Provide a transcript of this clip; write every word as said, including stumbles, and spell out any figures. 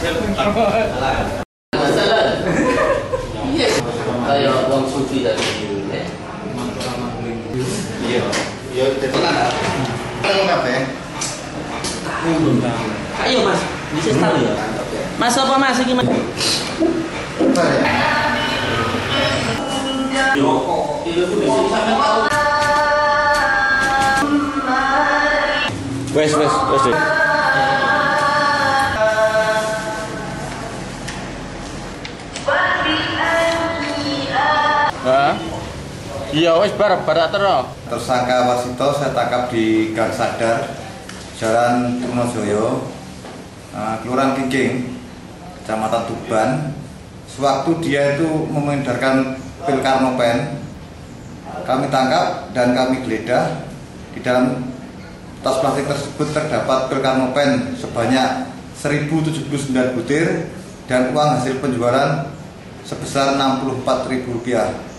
Iya. Kayak uang suci dari sini. Iya. Iya, tenan. Kita kafe. Ayo Mas, bisa tahu ya. Mas apa Mas iki Mas? Yo, itu di sini sampai tahu. Wes wes wes. Hah? Iya wes bar bar terus. Tersangka Wasito saya tangkap di Gang Sadar, Jalan Trunojoyo, uh, Kelurahan Kiking, Kecamatan Tuban. Sewaktu dia itu mengedarkan pil Karnopen, kami tangkap dan kami geledah. Di dalam tas plastik tersebut terdapat pil Karnopen sebanyak seribu tujuh puluh sembilan butir dan uang hasil penjualan sebesar enam puluh empat ribu rupiah.